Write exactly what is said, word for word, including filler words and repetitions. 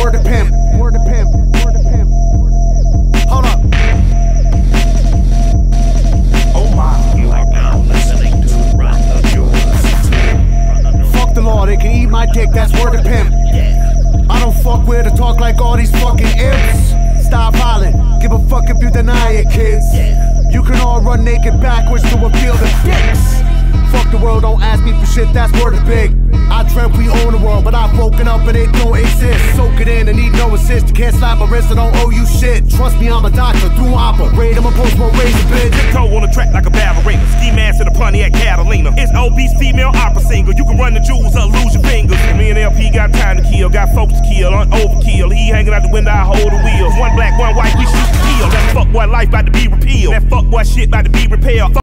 word to pimp. Word to pimp. Word to pimp. Hold up. Oh my. You are now listening to Run the Jewels. Fuck the law, they can eat my dick, that's word to pimp. I don't fuck with or talk like all these fucking imps. Stop hollering, give a fuck if you deny it, kids. You can all run naked backwards to appeal to dicks. Fuck the world, don't ask me for shit, that's word is big. I dreamt we own the world, but I've woken up and it don't exist. Soak it in and need no assist. You can't slap my wrist, I don't owe you shit. Trust me, I'm a doctor, through operate, I'm a post-war razor bitch. Tiptoe on the track like a ballerina. Ski mask in a Pontiac Catalina. It's obese female opera singer. You can run the jewels or lose your fingers. Me and L P got time to kill, got folks to kill, on overkill. He hanging out the window, I hold the wheels. One black, one white, we shoot to kill. That fuck boy life about to be repealed. That fuck boy shit about to be repaired.